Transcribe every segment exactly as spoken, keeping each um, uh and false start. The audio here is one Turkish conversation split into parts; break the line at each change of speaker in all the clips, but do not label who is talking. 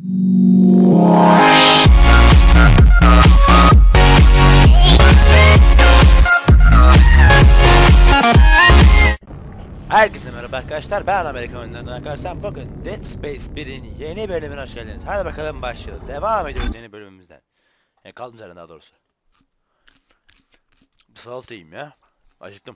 Herkese merhaba arkadaşlar, ben Amerika oyunlarından arkadaşlar. Bugün Dead Space bir'in yeni bölümüne hoş geldiniz. Hadi bakalım başlayalım. Devam ediyoruz yeni bölümümüzden. Yani kaldığımız yerden daha doğrusu. Bir salata yiyeyim ya. Acıktım.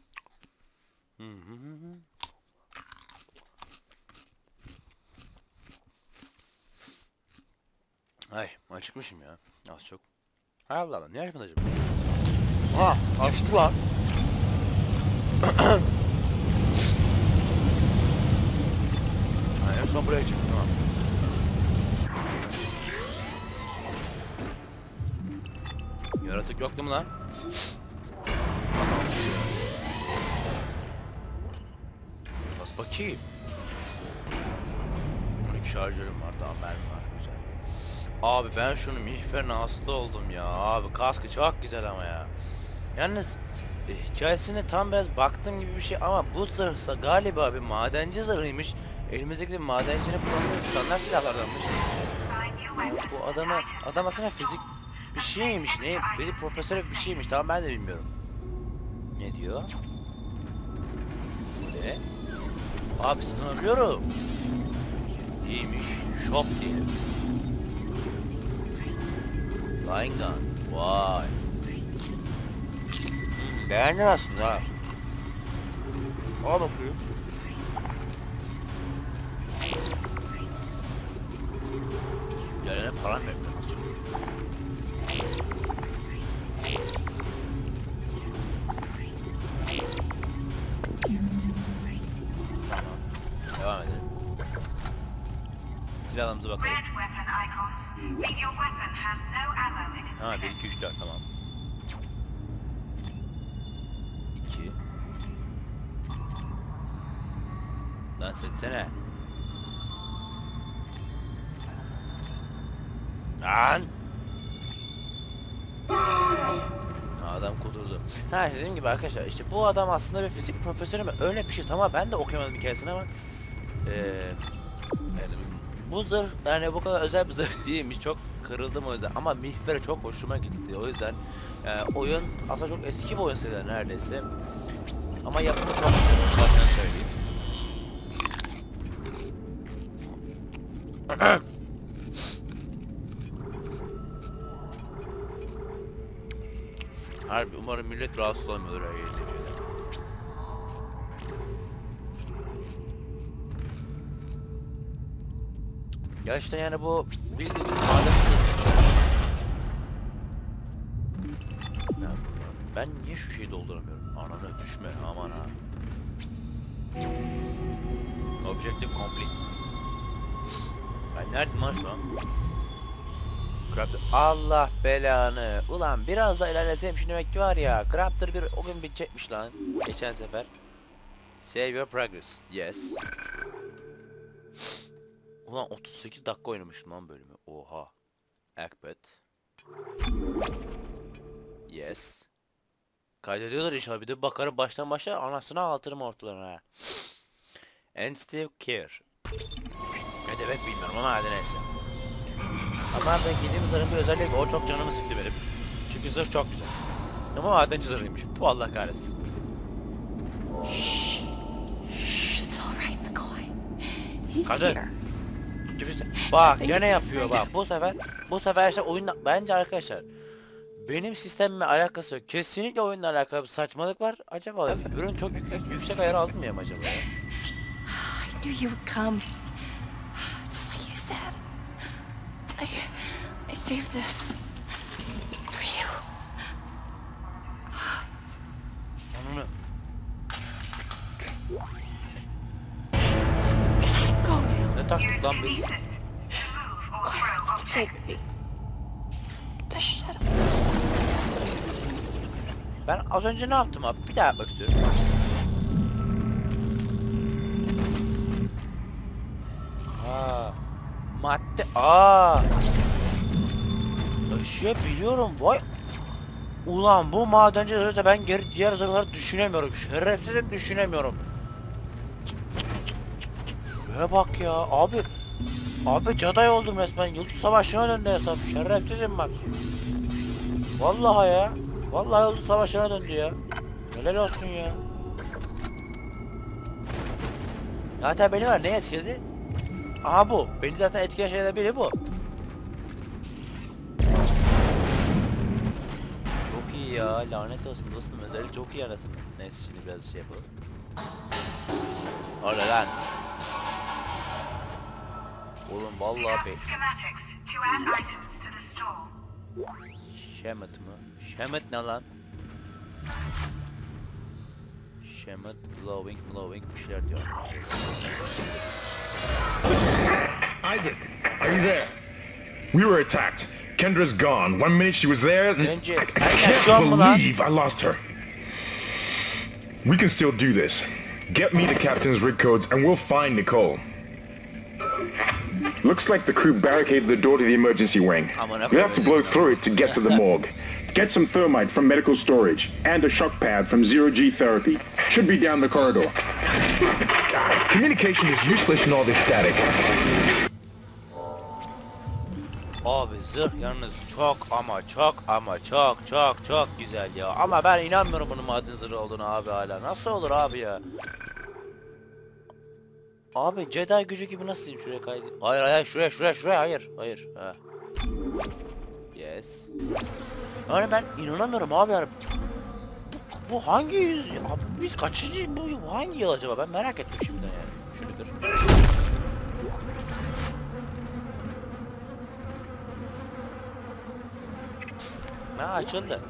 Ay, acıkmışım ya. Az çok. Hay Allah Allah, niye acıkmadın acaba? Ha, açtı lan. En son buraya çıktım, tamam. Yaratık yok değil mi lan? Bas bakayım. on iki şarjörüm var, daha mermi var, güzel. Abi ben şunu mihverine hasta oldum ya. Abi kaskı çok güzel ama ya. Yalnız e, hikayesine tam biraz baktım gibi bir şey ama bu zırhsa galiba bir madenci zırhıymış. Elimizdeki madencinin kullandığı standart silahlardanmış. Bu adama, adam aslında fizik bir şeymiş, ne? Fizik profesörü bir şeymiş, tamam ben de bilmiyorum. Ne diyor? Ne? Abi satın alıyorum. İyiymiş, shop diyelim. Line gun, vay. Hmm, beğendin aslında ha. Al bakayım. Gelene param yok. Tamam. Devam edelim. Silahlarımıza bakalım. Ha, bir iki üç dört, tamam. iki. Lan seçsene. Lan! Adam kudurdu. Ha, dediğim gibi arkadaşlar, işte bu adam aslında bir fizik profesörü mü? Öyle bir şey, tamam ben de okuyamadım hikayesini ama ee, yani bu zırh yani bu kadar özel bir zırh değilmiş, çok kırıldım o yüzden ama mihveri çok hoşuma gitti, o yüzden yani oyun aslında çok eski bir oyun sayılır neredeyse ama yapımı çok güzel, baştan söyleyeyim. Harbi umarım millet rahatsız olmuyordur her yerinde şeyler. Ya işte yani bu bildiğimiz maden ben niye şu şeyi dolduramıyorum? Ananı düşme aman ha. Objective complete. Ben neredeyim lan şu an? Crafter. Allah belanı. Ulan biraz da ilerlesem şimdi demek ki var ya. Crafter bir o gün bitecekmiş lan. Geçen sefer. Save your progress. Yes. Ulan otuz sekiz dakika oynamışım lan bölümü. Oha. Akbet. Yes. Kaydediyorlar inşallah. Bir de bakarım baştan başlar. Anasını ağlatırım ortalarına ha. And still care. Ne demek bilmiyorum ama hadi neyse. Ama ben giydiğim zırhın bir özelliği, o çok canımı sıktı benim. Çünkü zırh çok güzel. Ama madenci zırhıymış. Bu Allah kahretsin. Kadın. Bak gene yapıyor bak. Bu sefer bu sefer işte oyunla bence arkadaşlar. Benim sistemimle alakası yok. Kesinlikle oyunla alakalı bir saçmalık var. Acaba ürün çok yüksek ayar aldım ya acaba ya?
I knew you would come. Just like you said. I, I saved this for you.
Ananı.
Can I go now?
Ne taktık lan biz?
Clarence to take me. Just shut up.
Ben az önce ne yaptım abi? Bir daha yapmak istiyorum. Aa, madde. Aa. Taşıyabiliyorum. Vay. Ulan bu madenci zırhsa ben geri diğer zırhları düşünemiyorum. Şerefsizim düşünemiyorum. Şuraya bak ya abi. Abi caday oldum resmen. Yıldız Savaşı'na döndü hesap. Şerefsizim bak. Vallahi ya. Vallahi Yıldız Savaşı'na döndü ya. Helal olsun ya. Zaten beni var ne etkiledi? Aha bu. Beni zaten etkileyen şeylerden biri bu. Çok iyi ya. Lanet olsun dostum. Özellikle çok iyi arasın. Neyse şimdi biraz şey yapalım. Orada lan. Oğlum vallahi be. Şemet mi? Şemet ne lan? Şemet glowing glowing bir şeyler diyor.
Isaac, are you there? We were attacked. Kendra's gone. One minute she was there, then
Önce,
I, I
aynen şu an
can't
mı lan?
believe I lost her. We can still do this. Get me the captain's rig codes and we'll find Nicole. Looks like the crew barricaded the door to the emergency wing. We have to blow through it to get to the morgue. Get some thermite from medical storage and a shock pad from Zero G Therapy. Should be down the corridor. Communication is useless in all this static.
Abi zırh yalnız çok ama çok ama çok çok çok güzel ya. Ama ben inanmıyorum bunun maden zırhı olduğunu abi hala. Nasıl olur abi ya? Abi Jedi gücü gibi nasıl diyeyim şuraya kaydı? Hayır hayır şuraya şuraya şuraya hayır hayır. Ha. Yes. Yani ben inanamıyorum abi yani. Bu, bu hangi yüz? Abi biz kaçıncı bu, bu hangi yıl acaba? Ben merak ettim şimdiden yani. Şunu kır. Ha açıldı.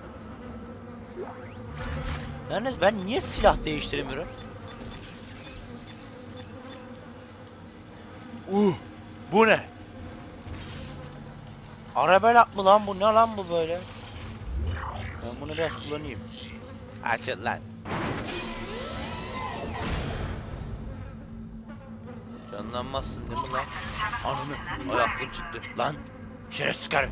Yalnız ben niye silah değiştiremiyorum? Uh, bu ne? Arabelak mı lan bu? Ne lan bu böyle? Ben bunu biraz kullanayım. Açıl lan. Canlanmazsın değil mi lan? Ananı. Ay aklım çıktı. Lan. Şerefsiz karı.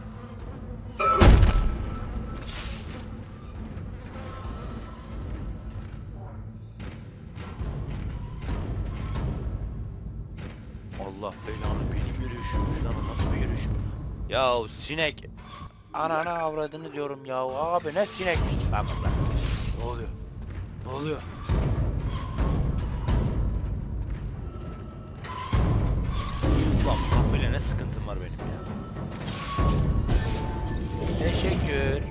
Allah belanı benim yürüyüşümüş lan o nasıl bir yürüyüş? Yahu sinek. Anana avradını diyorum ya abi ne sinekmiş. Tamam lan. Ne oluyor? Ne oluyor? Ulan kahveyle ne sıkıntım var benim ya. Teşekkür.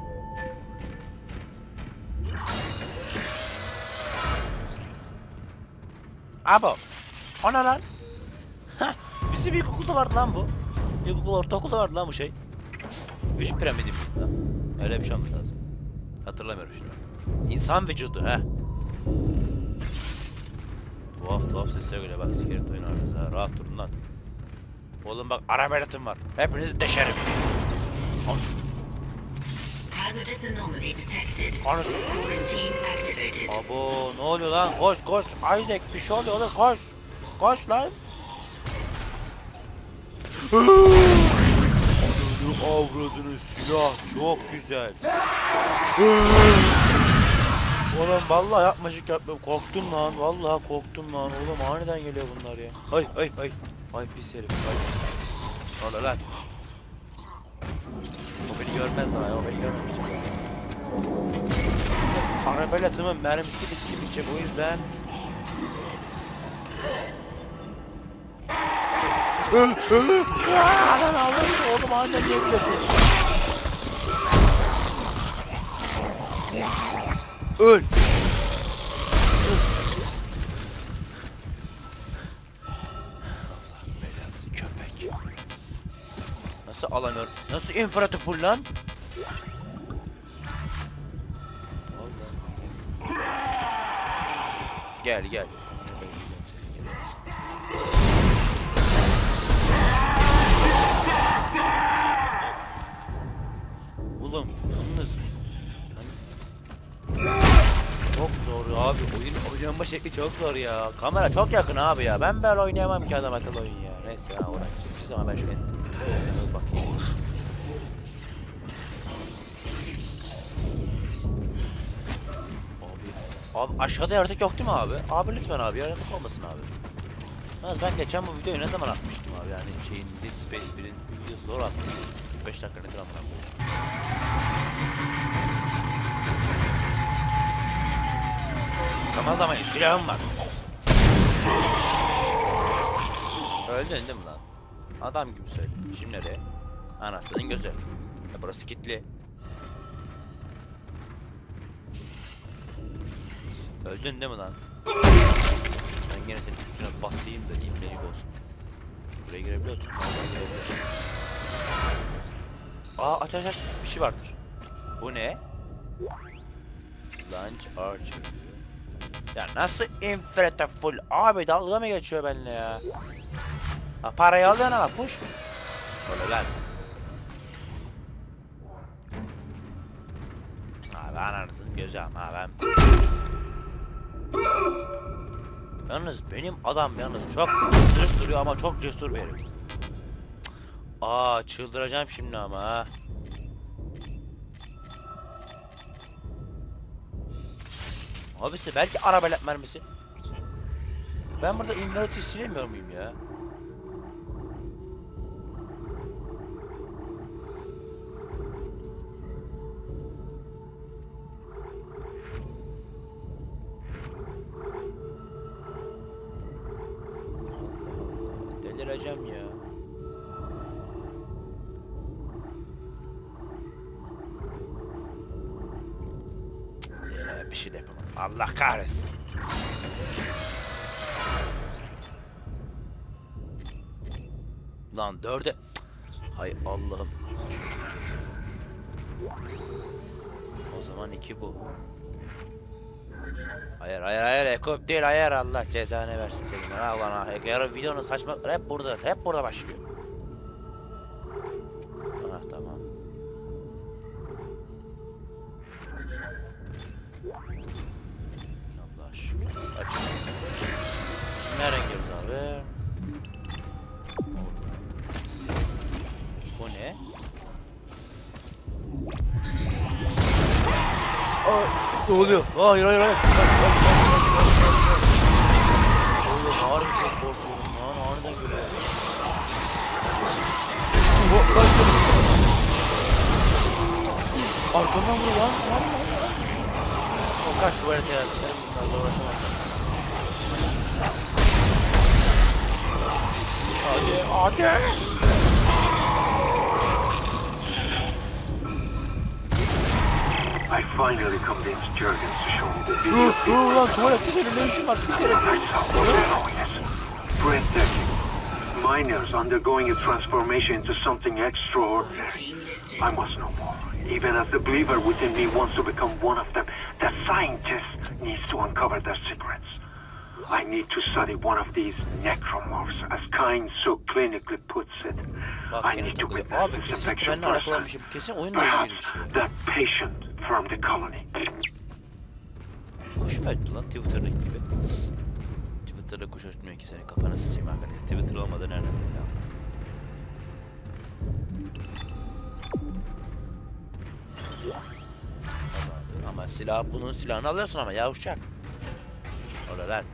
Abo. Ana lan. Hah. Bizim ilkokulda vardı lan bu. İlkokul ortaokulda vardı lan bu şey. Üç piramidi miydi lan? Öyle bir şey olması lazım. Hatırlamıyorum şimdi. İnsan vücudu he. Tuhaf tuhaf sesler geliyor bak sikerim toyun arası ha. Rahat durun lan. Oğlum bak arabeletim var. Hepinizi deşerim. An
Hazardous anomaly detected.
Konuş.
Quarantine activated.
Abo ne oluyor lan? Koş koş. Isaac bir şey oluyor oğlum koş. Koş lan. Ananı avradını silah çok güzel. Oğlum vallahi yapmacık yapmıyorum. Korktum lan. Vallahi korktum lan. Oğlum aniden geliyor bunlar ya. Ay ay ay. Ay pis herif. Ay. Ola lan. O beni görmez lan. O beni görmeyecek. Arabelatımın mermisi bitti bitecek o yüzden. Lan Allah'ım oğlum aniden niye gülüyorsunuz? Öl. Allah belası köpek. Nasıl alamıyorum? Nasıl imparator lan? Allah. Gel gel. Oğlum yalnız çok zor abi oyun oynanma şekli çok zor ya. Kamera çok yakın abi ya. Ben böyle oynayamam ki adam akıllı oyun ya. Neyse ya uğraşacağım ama ben şöyle bakayım. Abi, abi aşağıda yaratık yok değil mi abi? Abi lütfen abi yaratık olmasın abi. Yalnız ben geçen bu videoyu ne zaman atmıştım abi, yani şeyin Dead Space birin videosu zor attım. beş dakika nedir amına koyayım. Kımıldamayın, silahım var. Öldün değil mi lan? Adam gibi söyle. Şimdi nereye? Anasının gözü. Ya burası kilitli. Öldün değil mi lan? Ben gene senin üstüne basayım da imlenik olsun. Buraya girebiliyor musun? Aa aç aç aç. Bir şey vardır. Bu ne? Launch Archer. Ya nasıl infiltrate full? Abi dalga mı geçiyor benimle ya? Ha parayı alıyorsun ama push mu? Öyle lan. Abi ananızın gözü ama ben... Yalnız benim adam yalnız çok sırıp duruyor ama çok cesur bir herif. Aa çıldıracağım şimdi ama ha. Abisi belki arabelet mermisi. Ben burada imlatı silemiyor muyum ya? Delireceğim ya. Ee, bir şey de yapamam. Allah kahretsin. Lan dörde. Hay Allah'ım. O zaman iki bu. Hayır hayır hayır ekop değil hayır, Allah cezanı versin senin. Ha ulan ha. Yarın videonun saçma hep burada hep burada başlıyor. Ah tamam. Allah şükür. Açın. Nereye gidiyoruz abi? Bu ne? Aa, ne oluyor? Hayır hayır hayır. Oğlum harbi çok korkuyorum lan, aniden geliyor. Arkamdan vuruyor lan. O kaç tuvalete yazdı, sen bunlarla uğraşamazsın. Hadi hadi.
I finally convinced Jurgens to show me the video.
Dur lan, tuvalette senin ne işin var?
Breathtaking. Miners undergoing a transformation into something extraordinary. I must know more. Even as the believer within me wants to become one of them, the scientist needs to uncover their secrets. I need to study one of these necromorphs, as Kyne so clinically puts it. I need to witness this infection firsthand. Perhaps that patient from the colony.
Kuş mu öttü lan Twitter'daki gibi? Twitter'da kuş ötmüyor ki, senin kafanı sıçayım arkadaşlar. Twitter olmadan nereden ya? Ama silah, bunun silahını alıyorsun ama ya uçak. Öyle lan.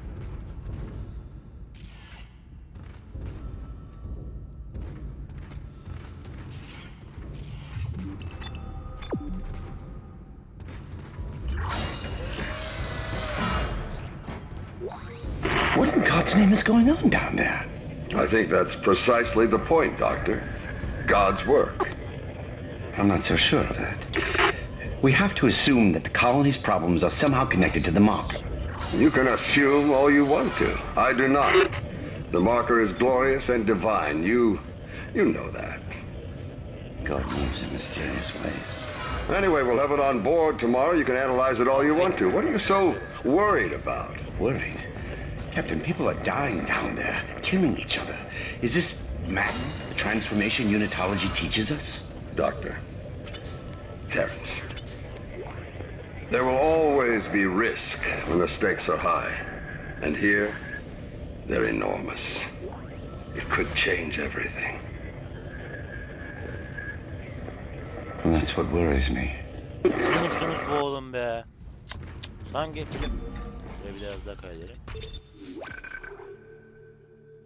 What in God's name is going on down there?
I think that's precisely the point, Doctor. God's work.
I'm not so sure of that. We have to assume that the colony's problems are somehow connected to the marker.
You can assume all you want to. I do not. The marker is glorious and divine. You... you know that.
God moves in mysterious ways.
Anyway, we'll have it on board tomorrow. You can analyze it all you want to. What are you so worried about?
Worried? Captain, people are dying down there, killing each other. Is this madness the transformation unitology teaches us?
Doctor, Terrence, there will always be risk when the stakes are high. And here, they're enormous. It could change everything.
Well, that's what worries me.
Konuştunuz bu oğlum be. Sanki film. Şöyle biraz daha kaydedelim.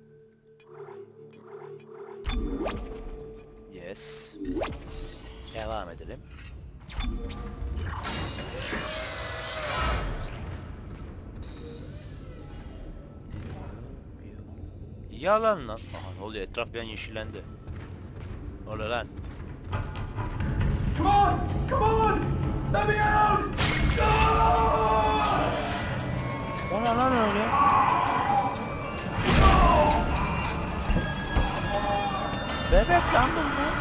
Yes. Devam edelim. Yalan lan. Aha ne oluyor? Etraf bir an yeşillendi. Ne oluyor lan?
Come on! Come on! Let me out!
O ne lan öyle? Bebek lan bunlar.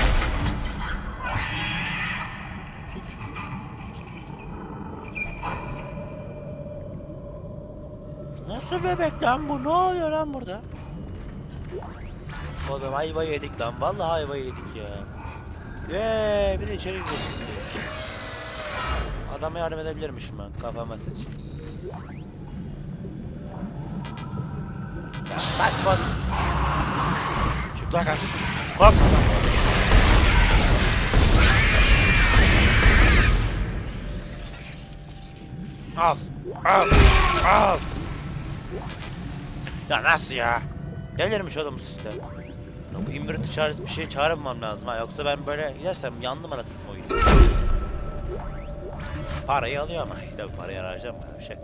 Nasıl bebek lan bu? Ne oluyor lan burada? Oğlum ayva yedik lan. Vallahi ayva yedik ya. Eee bir de içeri gireceğiz şimdi. Adama yardım edebilirmişim ben. Kafama sıçayım. Ya saçma. Çık lan karşı. Korkma lan. Al. Al. Al. Ya nasıl ya? Delirmiş oğlum bu sistem. Ya bu inverter çağır, bir şey çağırmam lazım ha, yoksa ben böyle gidersem yandım anasını oyunu. Parayı alıyor ama tabii parayı harcayacağım bir şey.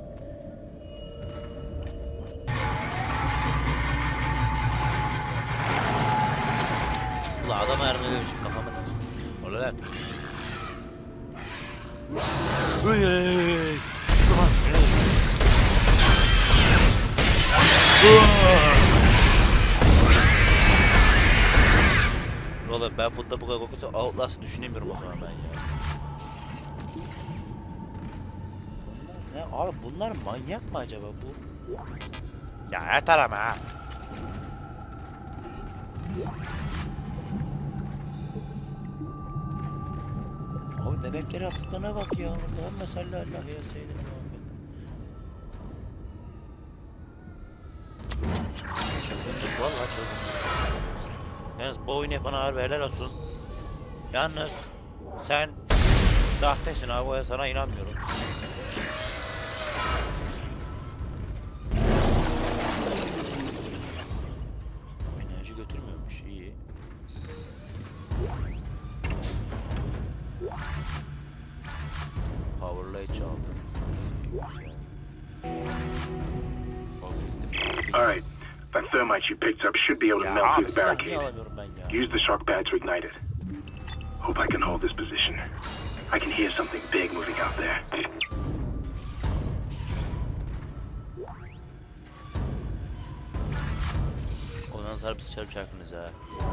Ulan adama yardım edemişim, kafama sıçayım. Ola lan. Uy uy uy. Oğlum ben bunda bu kadar korkunca Outlast'ı düşünemiyorum o zaman ben ya. Ne abi, bunlar manyak mı acaba bu? Ya yeter ama ha. Abi bebekleri yaptıklarına bak ya. Allah'ım salli Allah ya seydim ya. Çılgınlık vallahi çılgınlık. Yalnız bu oyunu yapan harbi helal olsun. Yalnız sen sahtesin abi, o sana inanmıyorum. Enerji götürmüyormuş, iyi. Power light çaldı.
Alright, that thermite you picked up should be able to melt through the barricade. Use the shock pad to ignite it. Hope I can hold this position. I can hear something big moving out there.
Ondan sarıp sıçarım çarkınız ha.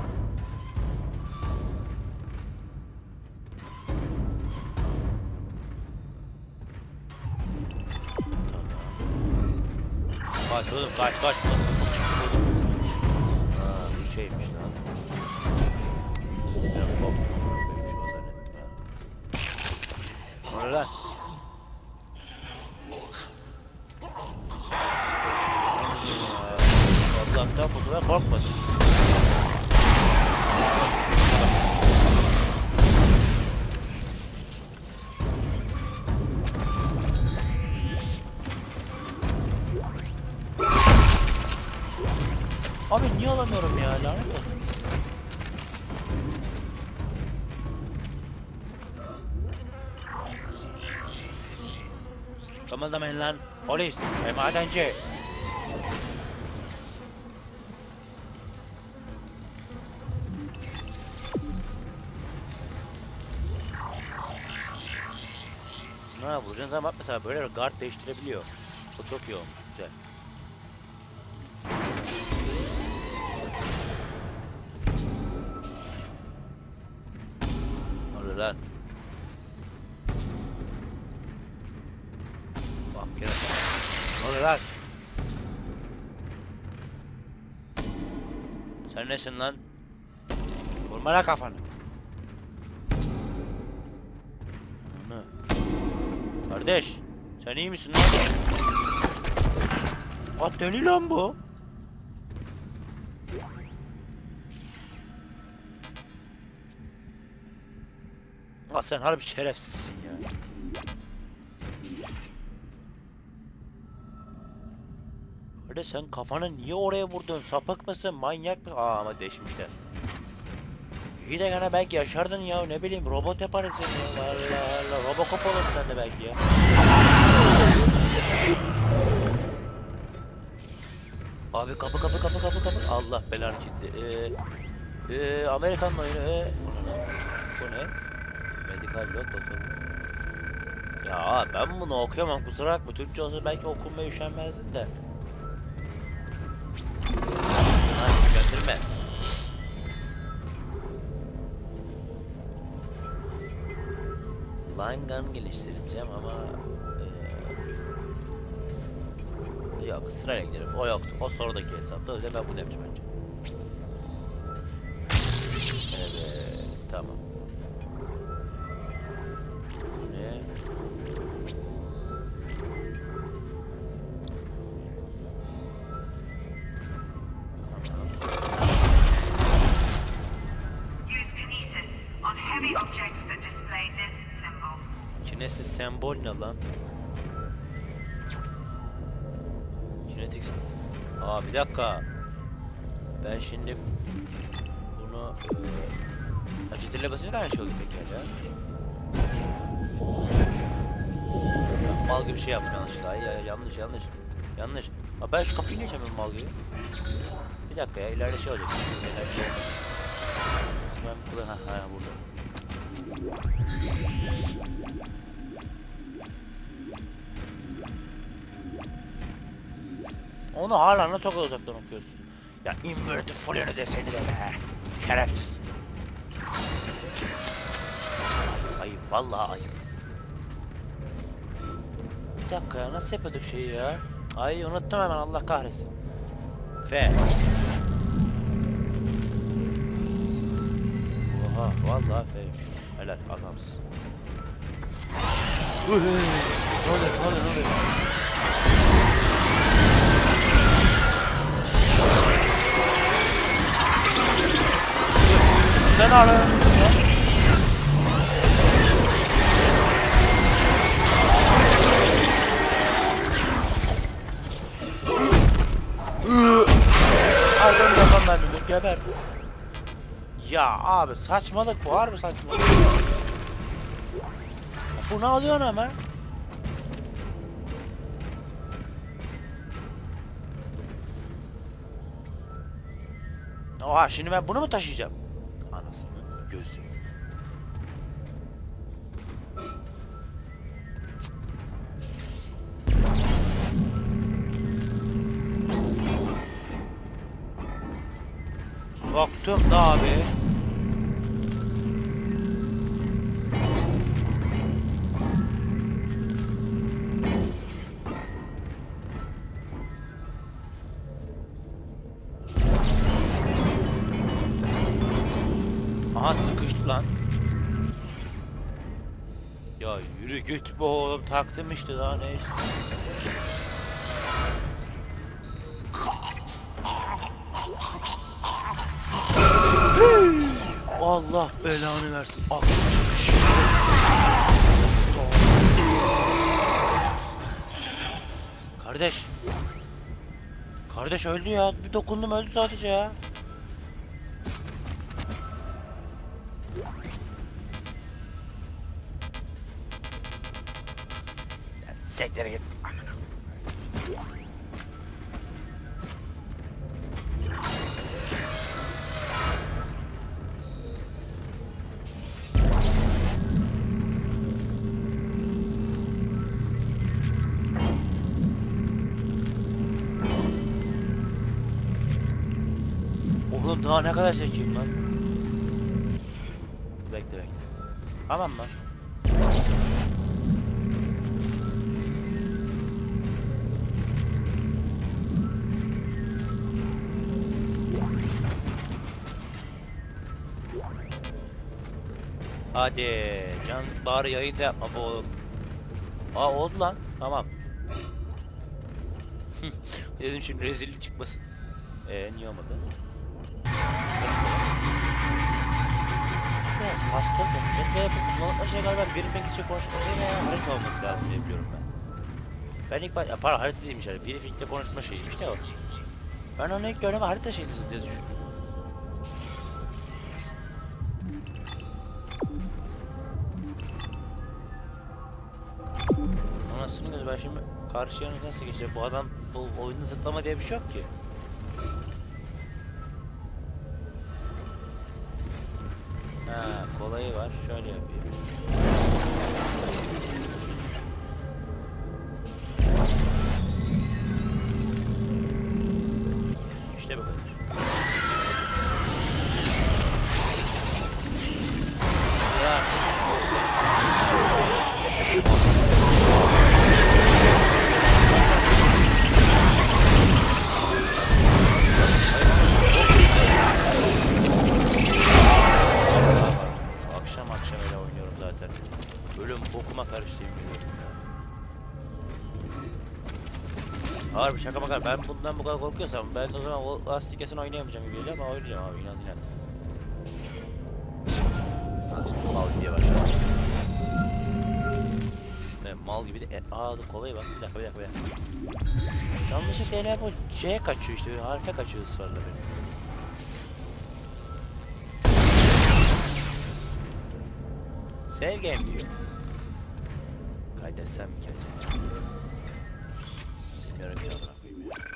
Kaç oğlum, kaç kaç, nasıl bu çıktı oğlum? Haa bu şeymiş lan. Ben korktum ama böyle şu an zannettim ha. Ne lan? Allah'tan bu sefer korkmadım. Abi niye alamıyorum ya, lanet olsun. Kımıldamayın lan polis ve madenci. Ne vuracağın zaman bak mesela böyle guard değiştirebiliyor. Bu çok iyi olmuş, güzel. Lan. Bak gene. Ne oluyor lan? Sen nesin lan? Vurma lan kafanı. Ne? Kardeş, sen iyi misin lan? Aa deli lan bu. Aa sen harbi şerefsizsin ya. Kardeş sen kafanı niye oraya vurdun? Sapık mısın? Manyak mı? Aa ama deşmişler. İyi de gene belki yaşardın ya, ne bileyim robot yaparız seni ya. Allah Allah, Robocop olurdu sen de belki ya. Abi kapı kapı kapı kapı kapı. Allah belanı kilitli. Eee Eee Amerikan oyunu. Ee, bu ne? Medical yok doktor. Ya ben bunu okuyamam, kusura bakma. Türkçe olsa belki okumaya üşenmezdin de. Lan üşendirme. Line gun geliştireceğim ama ee, yok, sırayla gidelim. O yoktu. O sonraki hesapta, öyle ben bunu yapacağım önce. Evet, tamam. Bu ne? Tamam.
Use kinesis on heavy objects that display this symbol.
Kinesis sembol ne lan? Kinetik. Aa bir dakika. Ben şimdi bunu e, Ctrl'e basınca aynı şey oluyor peki ya. Ben mal gibi şey yaptım yanlışlıkla. Ay, ay, yanlış yanlış. Yanlış. Aa, ben şu kapıyı geçemem mal gibi. Bir dakika ya, ileride şey olacak. Ben burada, ha ha burada. Onu hala nasıl çok uzaktan okuyorsun? Ya inverted full'ünü deseydi de be. Şerefsiz. Ayıp, ayıp, vallahi ayıp. Bir dakika ya, nasıl yapıyorduk şeyi ya? Ay unuttum hemen, Allah kahretsin. F. Oha, vallahi F'ymiş. Helal, adamsın. Ne oluyor, ne oluyor, ne oluyor? Sen alın. Ardın yapan ben de geber. Ya abi saçmalık bu, harbi saçmalık. Bu ne alıyorsun hemen? Oha, şimdi ben bunu mu taşıyacağım? Anasının gözü. Soktum da abi. Aha sıkıştı lan. Ya yürü git be oğlum, taktım işte, daha ne istiyorsun? Allah belanı versin. Aklım çıkış. Kardeş. Kardeş öldü ya. Bir dokundum öldü sadece ya. Sektere git. Oğlum daha ne kadar çekeyim lan? Bekle bekle. Tamam lan. Hadi can, bari yayında yapma bu oğlum. Aa oldu lan, tamam. Dedim şimdi rezillik çıkmasın. Eee niye olmadı? Biraz hasta çok ve bu kullanılma şey galiba briefing için konuşma şey veya harita olması lazım diye biliyorum ben. Ben ilk baş... Para harita değilmiş yani, briefing'de konuşma şeyiymiş de o. Ben onu ilk gördüğümde harita şeydi diye düşündüm. Anasını gözü, ben şimdi karşıya nasıl geçeceğim? Bu adam, bu oyunda zıplama diye bir şey yok ki. Ha, kolayı var. Şöyle yapayım. İşte bu kadar. Ya. Akşam akşam öyle oynuyorum zaten. Ölüm bokuma karıştığım biliyorum ya. Harbi şaka bakar, ben bundan bu kadar korkuyorsam ben o zaman o lastik kesin oynayamayacağım gibi geliyor ama oynayacağım abi, inan inan. Mal diye başladım. Ben mal gibi de e, aa dur kolayı bak, bir dakika bir dakika bir dakika. Yanlışlıkla ele bu C'ye kaçıyor işte, harfe kaçıyor ısrarla benim. Save game diyor. Kaydetsem mi ki acaba? Bilmiyorum ya, bırakayım ya.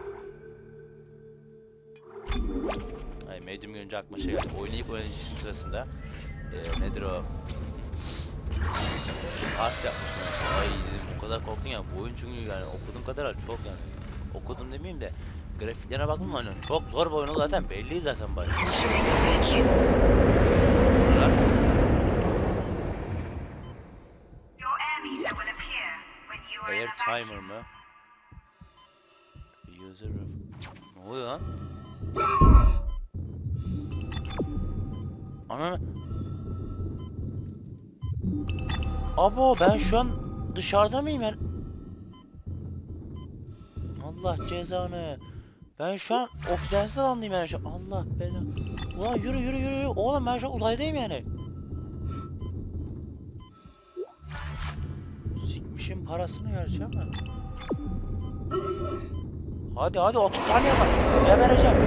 Ay medium görünce aklıma şey geldi. Oyunu ilk oynayıcısı sırasında ee, nedir o? Art yapmışım mesela. Ay dedim, o kadar korktun ya. Bu oyun çünkü yani okuduğum kadar çok yani. Okudum demeyeyim de grafiklerine baktım mı, hani çok zor bir oyun oldu zaten, belli zaten başta. Air timer mı? User ne oluyor lan? Ana. Abo ben şu an dışarıda mıyım ben? Allah cezanı. Ben şu an oksijensiz alandayım yani şu an. Allah bela. Ulan yürü yürü yürü yürü. Oğlum ben şu an uzaydayım yani. Sikmişim parasını vereceğim ben. Hadi hadi otuz saniye var. Ne vereceğim?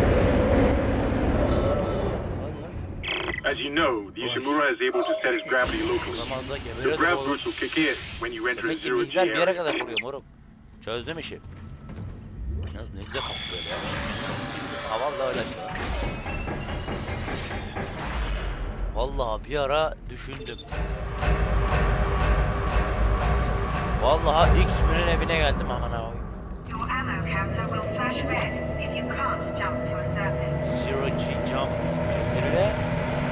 As you know, the Ishimura is able to set his gravity locally. The grav boots will kick in when you enter a zero G
bir yere
area.
kadar vuruyor moruk. Çözdüm işi. Yalnız ne güzel kapı böyle ya. Ha vallahi öyle. Vallahi bir ara düşündüm. Vallahi X-Men'in evine geldim aman abi. Zero G jump çekirle.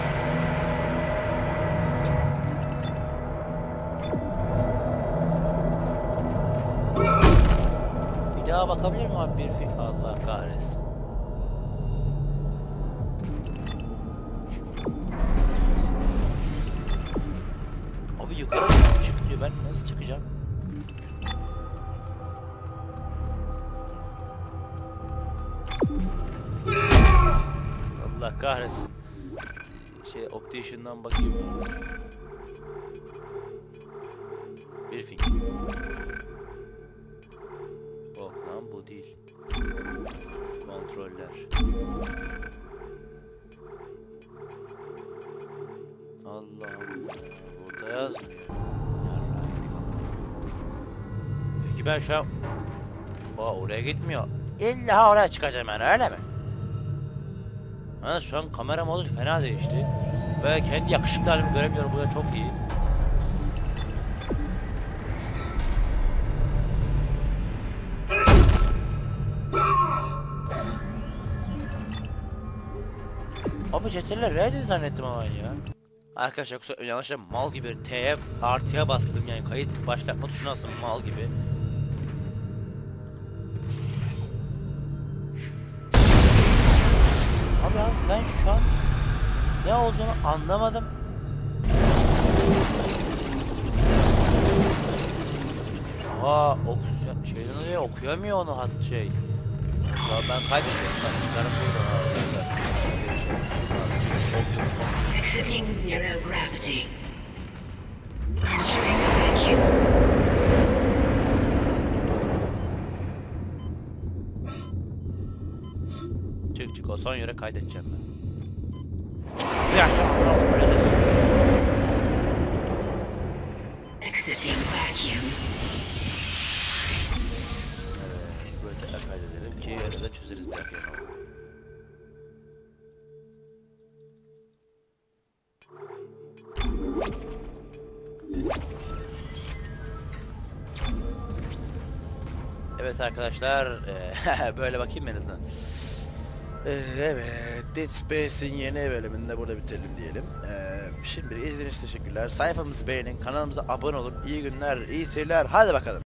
Bir daha bakabilir miyim abi bir film? Allah kahretsin. Abi yukarı çık diyor, ben nasıl çıkacağım? Allah kahretsin. Şey optician'dan bakayım. Bir fikir. Yok lan bu değil. Kontroller. Allah Allah. Burada yazmıyor. Peki ben şu an... Aa, oraya gitmiyor. İlla oraya çıkacağım yani, öyle mi? Ha, şu an kamera modu fena değişti. Ve kendi yakışıklı halimi göremiyorum, bu da çok iyi. Abi ceteller reddedi zannettim ama ya. Arkadaşlar kusura yanlışlıkla mal gibi T'ye artıya bastım yani, kayıt başlatma tuşuna bastım mal gibi. Abi ya ben şu an ne olduğunu anlamadım. Aa oksijen şeyden oraya okuyamıyor onu hat şey. Ya ben kaydediyorum ben çıkarım burada.
Exiting zero gravity. Entering vacuum.
Çık çık, o son yere kaydedeceğim ben.
Exiting vacuum.
Dedim ki arada çözeriz belki. Evet arkadaşlar, ee, böyle bakayım en azından. Ee, evet, Dead Space'in yeni bölümünde burada bitirelim diyelim. Ee, şimdi izlediğiniz için teşekkürler. Sayfamızı beğenin, kanalımıza abone olun. İyi günler, iyi seyirler. Hadi bakalım.